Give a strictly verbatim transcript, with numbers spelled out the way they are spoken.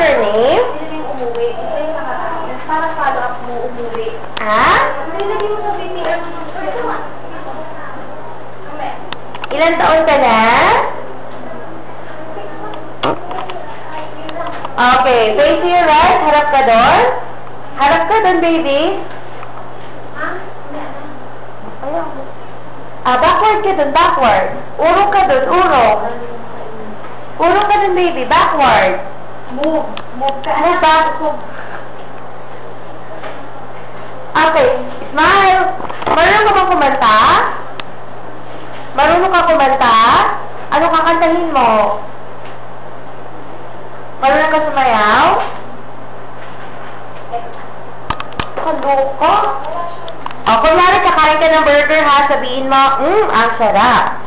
your name? Hindi yung umuwi. Ito yung nakakain. Para follow up mo, umuwi. Ha? Nilagay mo sa B T M. Ilan taon ka na? Okay, face to your right. Harap ka doon. Harap ka doon, baby. Ayaw. Ah, backward ka doon, backward. Urong ka doon, urong. Urong ka doon, baby, backward. Move. Move ka. Move back. Okay, smile. Marunong ka bang kumanta? Marunong ka kumanta? Ano kakantahin mo? Marunong ka sumayaw? Kaluko? O, kunwari kakain ka ng burger ha, sabihin mo, mmm, ang sarap.